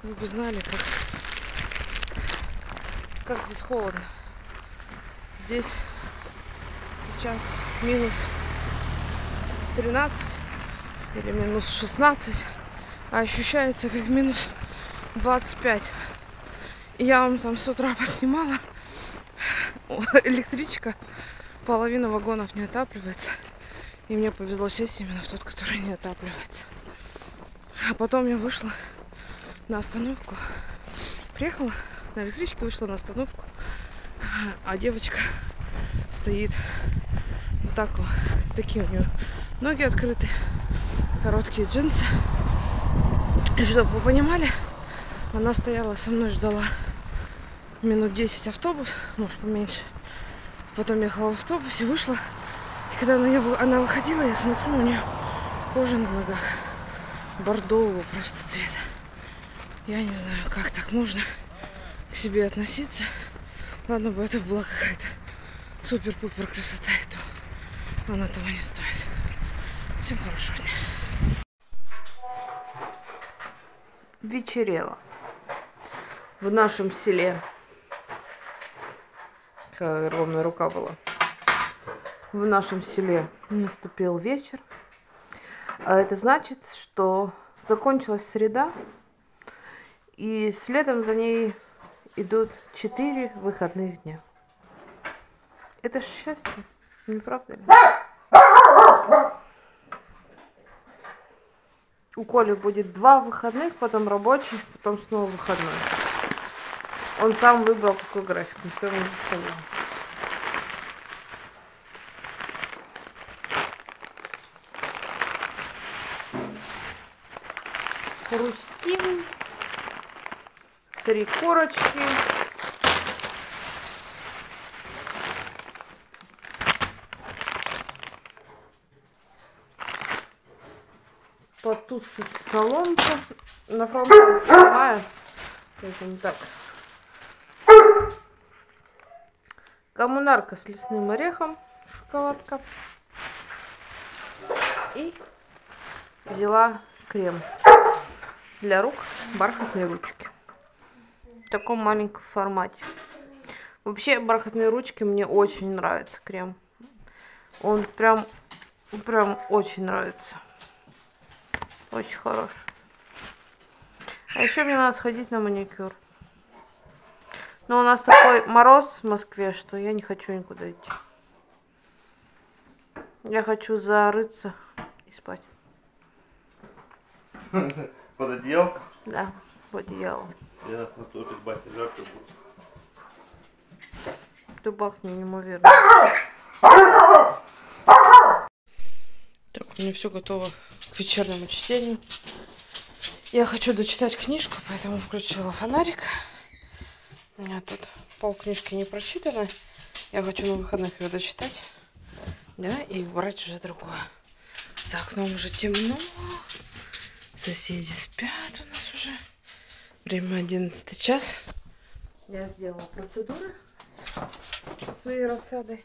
Вы бы знали, как здесь холодно. Здесь сейчас минус 13 или минус 16, а ощущается как минус 25. И я вам там с утра поснимала. Электричка, половина вагонов не отапливается. И мне повезло сесть именно в тот, который не отапливается. А потом я вышла на остановку. Приехала на электричке, вышла на остановку. А девочка стоит вот так вот. Такие у нее ноги открыты. Короткие джинсы. И чтобы вы понимали, она стояла со мной, ждала минут 10 автобус, может поменьше. Потом ехала в автобусе, вышла. И когда она выходила, я смотрю, у нее кожа на ногах бордового просто цвета. Я не знаю, как так можно к себе относиться. Ладно бы это была какая-то супер-пупер красота, и то она того не стоит. Всем хорошего дня. Вечерело в нашем селе. Какая огромная рука была. В нашем селе наступил вечер. А это значит, что закончилась среда, и следом за ней идут 4 выходных дня. Это ж счастье, не правда ли? У Коли будет 2 выходных, потом рабочий, потом снова выходной. Он сам выбрал какой график, никто ему не заставлял. Хрустим. 3 корочки. Потусы соломка. На фронте снимаю. Поэтому так. Коммунарка с лесным орехом. Шоколадка. И взяла крем для рук, бархатные ручки. В таком маленьком формате. Вообще бархатные ручки мне очень нравится крем. Он прям очень нравится. Очень хороший. А еще мне надо сходить на маникюр. Но у нас такой мороз в Москве, что я не хочу никуда идти. Я хочу зарыться и спать. Под одеялком? Да, под одеялом. Ясно, тоже батя жарко будет. Ты бахни неимоверно. Так, у меня все готово к вечернему чтению. Я хочу дочитать книжку, поэтому включила фонарик. У меня тут полкнижки не прочитаны. Я хочу на выходных ее дочитать. Да, и брать уже другое. За окном уже темно. Соседи спят у нас уже. Время 11 час. Я сделала процедуры со своей рассадой.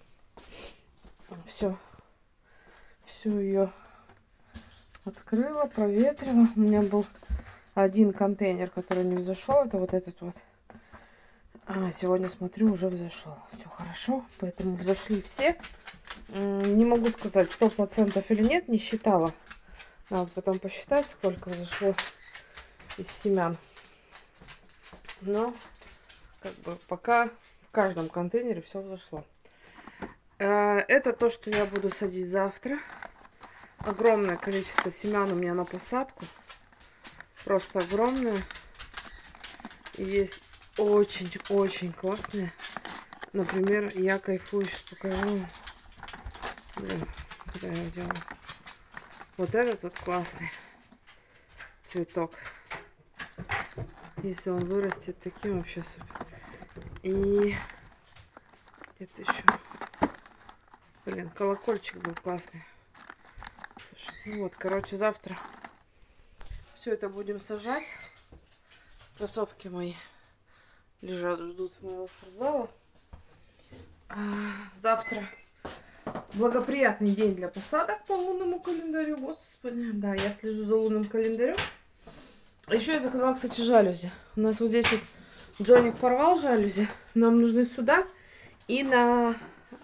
Всю ее открыла, проветрила. У меня был один контейнер, который не взошел. Это вот этот вот. А сегодня смотрю, уже взошел. Все хорошо, поэтому взошли все. Не могу сказать 100% или нет, не считала. Надо потом посчитать, сколько взошло из семян. Но как бы пока в каждом контейнере все взошло. Это то, что я буду садить завтра. Огромное количество семян у меня на посадку. Просто огромное. И есть очень классные. Например, я кайфую, сейчас покажу. Блин, куда я делаю? Вот этот вот классный цветок. Если он вырастет таким, вообще супер. И где-то еще. Блин, колокольчик был классный. Ну вот, короче, завтра все это будем сажать. Кроссовки мои лежат, ждут моего спортзала. Завтра благоприятный день для посадок по лунному календарю. Господи, да, я слежу за лунным календарем. Еще я заказала, кстати, жалюзи. У нас вот здесь вот Джоник порвал жалюзи. Нам нужны сюда и на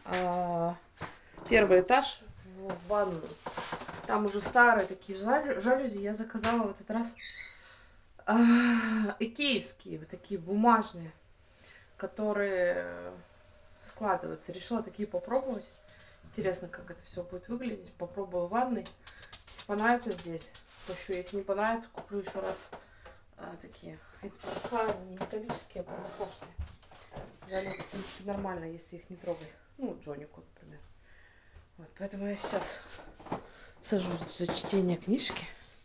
первый этаж в ванную. Там уже старые такие жалюзи. Я заказала в этот раз икеевские, вот такие бумажные, которые складываются. Решила такие попробовать. Интересно, как это все будет выглядеть. Попробую в ванной. Если понравится здесь, пущу. Если не понравится, куплю еще раз такие. Из пороховые, не металлические, а пороховые. Жалюзи, в принципе, нормально, если их не трогать. Ну, Джонику, например. Вот, поэтому я сейчас сажусь за чтение книжки.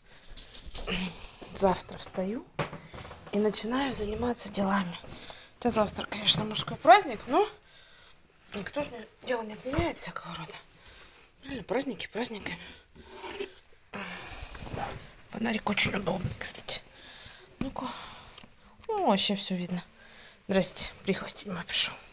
Завтра встаю и начинаю заниматься делами. Это завтра, конечно, мужской праздник, но никто же дело не отменяет всякого рода. Праздники праздниками. Фонарик очень удобный, кстати. Ну-ка. Ну, вообще все видно. Здрасте, прихвостень мой пришел.